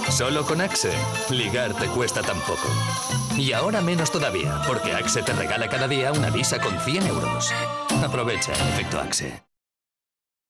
Solo con Axe, ligar te cuesta tan poco. Y ahora menos todavía, porque Axe te regala cada día una visa con 100 euros. Aprovecha el efecto Axe.